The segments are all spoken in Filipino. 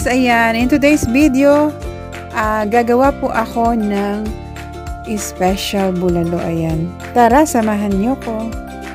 ayan, in today's video, gagawa po ako ng special bulalo, ayan. Tara, samahan niyo ko.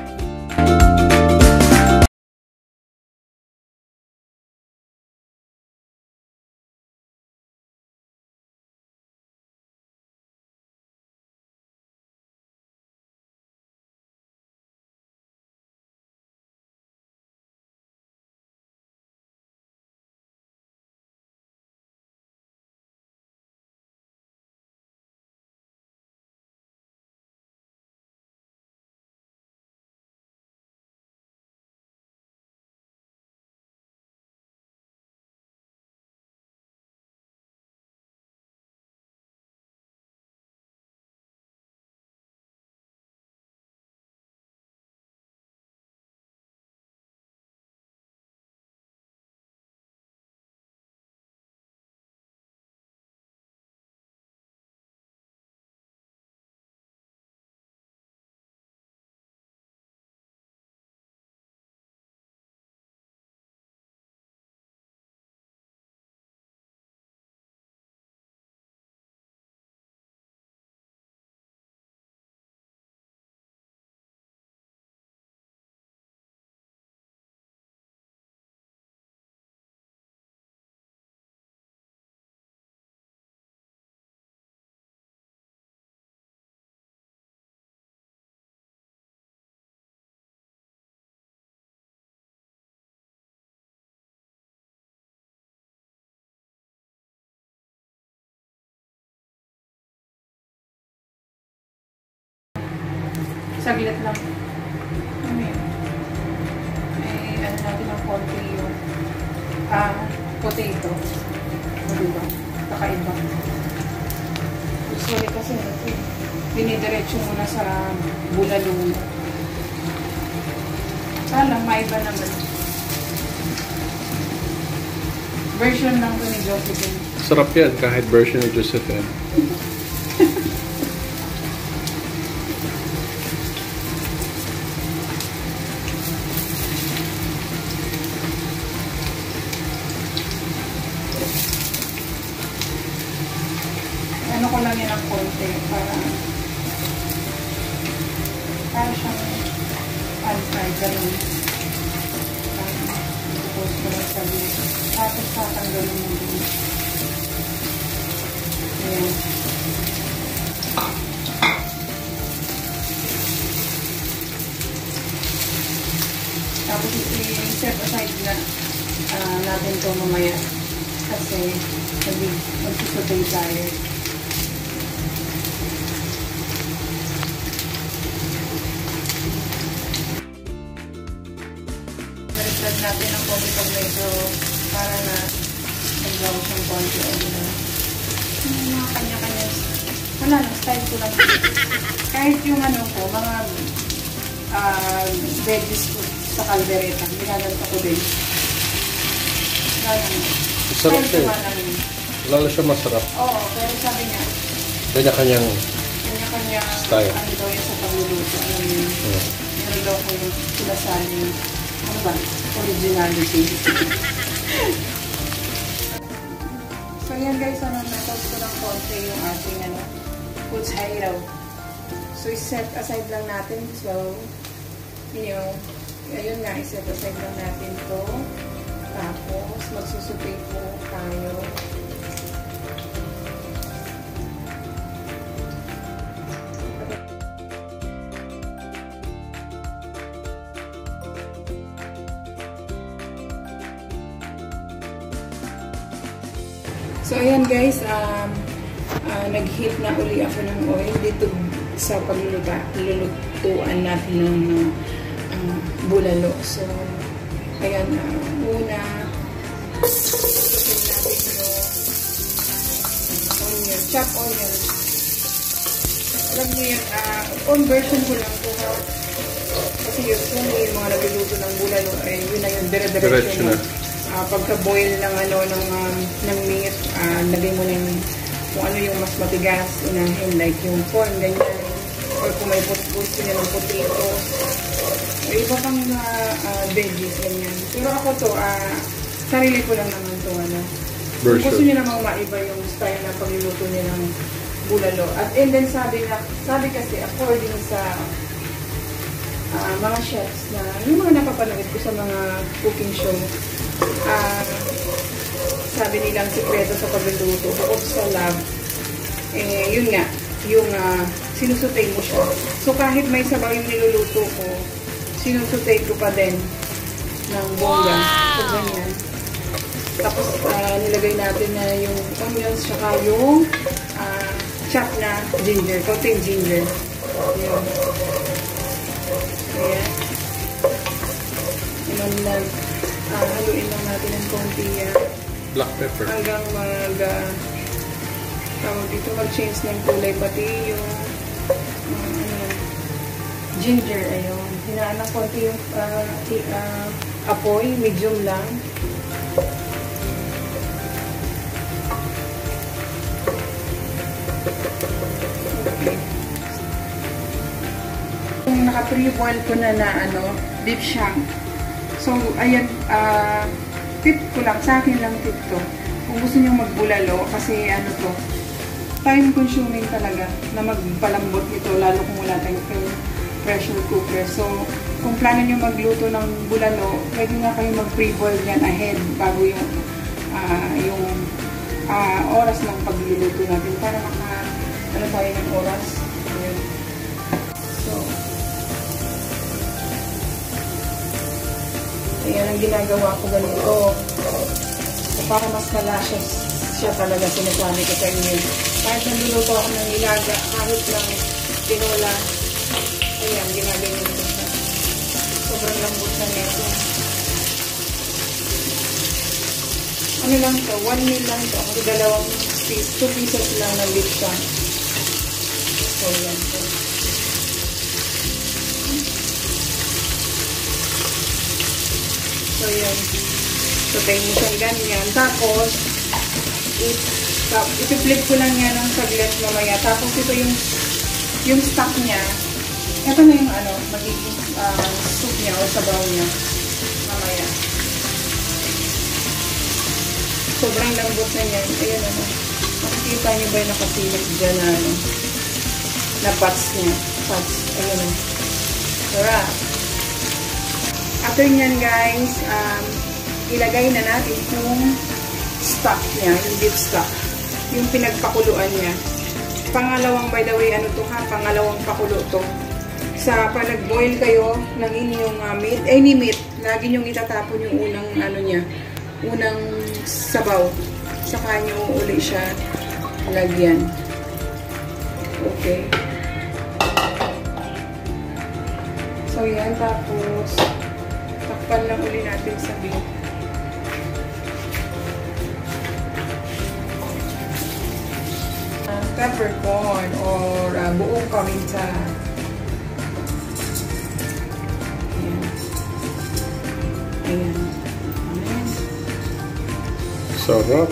Saglit lang. Ano yun? Ano natin ang konti yung potato. O diba? Kakaiba. Usually kasi dinidiretso muna sa bulalo. Salang, maiba naman. Version lang ko ni Josephine. Sarap yan, kahit version ni Josephine. Ano ko lang yan ang konti para siyang unfried, ganun. Tapos ko lang sabi. Tapos tatanggalin mo din. Ayan. Tapos i-set aside na natin ito mamaya kasi magsusutay tayo. Nag-set natin ang konti pag medyo para na nag-brown siyang konti o mga kanya-kanya. Wala lang, style ko lang. Kahit yung ano ko, mga veggies ko sa kaldereta, ginaganta ko din. Masarap siya. Lalo siya masarap. Oo, pero sabi niya, kanya-kanyang style. Ano daw yan sa pagluluto. Alam niyo, meron daw ko yung sinasaling, ano ba, originality. So yan guys, na-toast ko ng konti yung ating potato. So i-set aside lang natin. So, ayun nga, i-set aside lang natin to. Tapos, magsusupay po tayo. So, ayan guys, nag-heat na uli ako ng oil dito sa paglulutuan natin ng bulalo. So, ayan, una, susukin natin yung onion, chop onion. Alam niyo yan, own version ko lang ito. Kasi usually yung mga nagluluto ng bulalo, yun na yun, dire-diretso na. Pagka-boil ng ng meat, lagay mo na yung kung ano yung mas matigas, unahin, like yung corn, ganyan. Or kung may gusto niya ng potato. May iba pang veggies, ganyan. Pero ako to, sarili ko lang naman to, Kung gusto niyo namang maiba yung style na pagluluto niya ng bulalo. And then sabi kasi according sa mga chefs na yung mga napapanood ko sa mga cooking show, sabi nilang sikreto sa pagluluto bukod sa love, yun nga, yung sinusutay mo siya. So kahit may sabaw yung niluluto ko, sinusutay ko pa din ng bongga. So ganyan. Tapos nilagay natin na yung onions tsaka yung chop na ginger, konting ginger. Yun. Ayan. Haluin lang natin ng konti black pepper. hanggang mag-change ng kulay, pati yung ginger. Ayun. Hinaan ng konti yung apoy, medium lang. Okay. Yung naka-pre-boil ko na beef shank. So, ayan, tip ko lang, sa akin lang tip to. Kung gusto nyo magbulalo, kasi time consuming talaga na magpalambot ito, lalo kung wala tayong pressure cooker. So, kung plano nyo magluto ng bulalo, pwede nga kayo mag-pre-boil yan ahead bago yung oras ng pagluluto natin para tayo ng oras. Ayan. So, ayan ang ginagawa ko ganito. So, para mas malasas siya talaga, sinasabi ko sa inyo. Kahit nagluluto ako ng nilaga, kahit lang tinola, ayan, ginaganyan ko siya. Sobrang lambot na nito. Ano lang to? 1 meal lang to. Kasi 2 pieces lang ng beef shank. So, yan to. So, yan. So, tayo mo siyang ganyan. Tapos, ipiflip ko lang yan ng saglit mamaya. Tapos, ito yung stock niya. Ito na yung magiging soup niya o sabaw niya. Mamaya. Sobrang lambot na yan. Ayan makikita niyo ba yung nakasilip dyan na pots niya. Pots. Ayan Alright. After nyan guys, ilagay na natin yung stock niya, yung beef stock. Yung pinagpakuluan niya. Pangalawang, by the way, pangalawang pakulo to. Sa pag nag-boil kayo ng inyong meat, any meat, lagi nyong itatapon yung unang unang sabaw. Saka nyo uli siya lagyan. Okay. So, yan. Tapos, takpan lang uli natin sa beef. Peppercorn or buong paminta. Ayan. Sarap.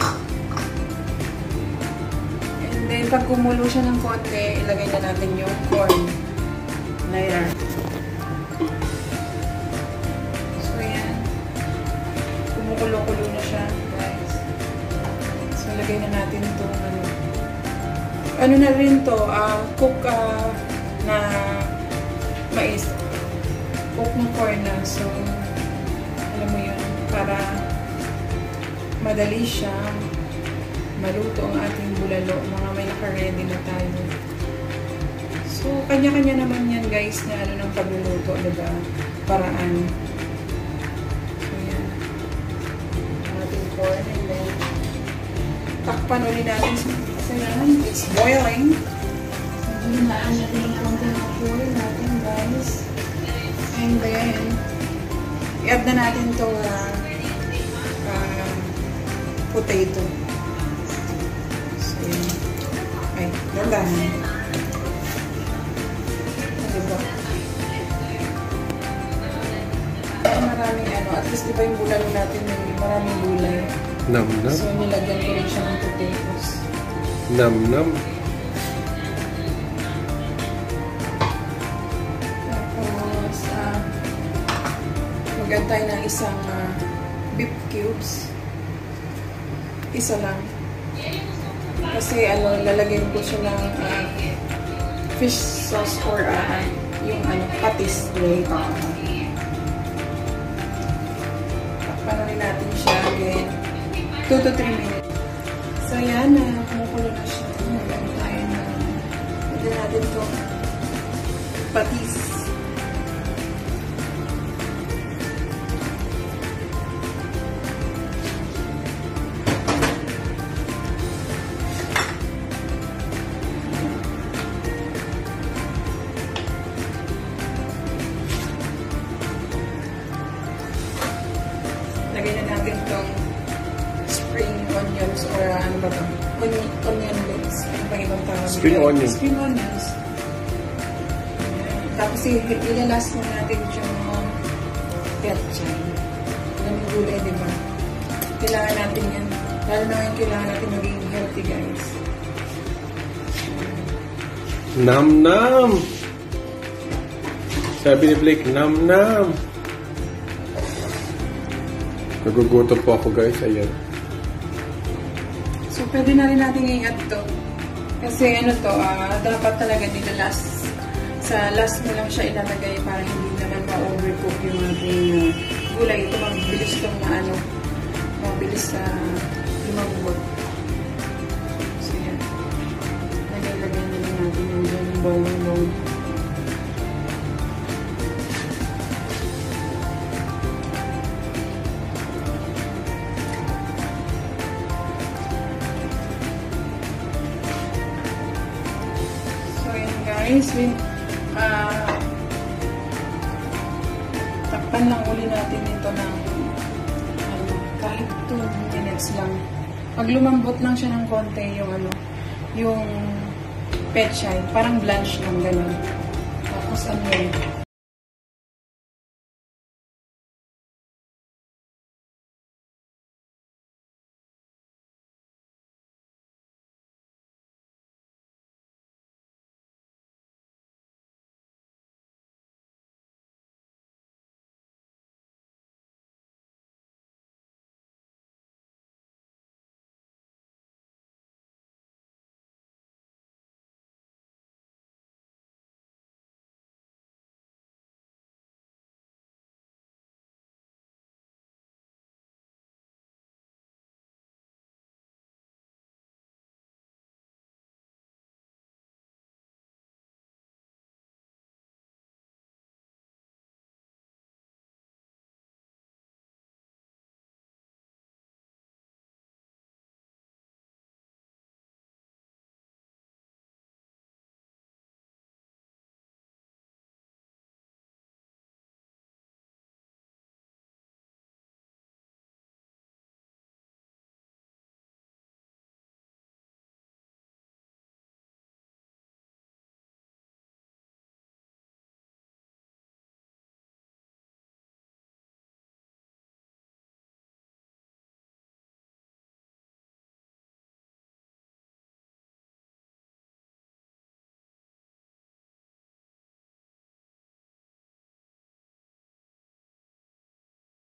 And then, pag kumulo siya ng konti, ilagay na natin yung corn. Na yan. So, ayan. Kumukulo-kulo na siya, guys. So, ilagay na natin itong ano na rin to, cook na mais. Cook ng corn na. So, alam mo yun, para madali siya maluto ang ating bulalo. Mga may naka-ready na tayo. So, kanya-kanya naman yan guys na ng pagluluto, diba? Paraan. So, yan. Ang ating corn. And then, takpan ulit natin. So, yan. It's boiling. So, hinaan natin yung konting apoy natin guys. And then, i-add na natin itong potato. So, yun. Ay, dandahan. Diba? Maraming at least diba yung bulalo natin maraming gulay. Nam-nam. So, nilagyan ko rin siya ng potatoes. Nam-nam. Tapos, mag-add tayo ng isang beef cubes. Isa lang. Kasi lalagyan ko siya ng fish sauce or yung patis. Takpan rin natin siya again. 2 to 3 minutes. So yan, kumukulo na siya. Nagano tayo na lagyan natin itong patis. Lagay na natin itong spring onions or ano ba ito? Onion leaves. Ano ba ibang tawag? Spring onions. Spring onions. Tapos ilalas na natin yung petchay. Alam yung gulay, diba? Kailangan natin yan. Lalo na yung kailangan natin maging healthy, guys. Nam-nam! Sabi ni Blake, nam-nam! Nagugutom po ako, guys. Ayan. So, pwede na rin natin i-add to. Kasi dapat talaga dito sa last mo lang siya ilalagay para hindi naman ma-overcook yung ating gulay. Ito mabilis itong mabilis lumambot. So, yan. Lagay na lang natin yung dyan bowl. Guys, takpan lang uli natin ito ng kahit 2 minutes lang. Pag lumambot lang siya ng konti yung petchay, parang blanch lang gano'n. Tapos yun,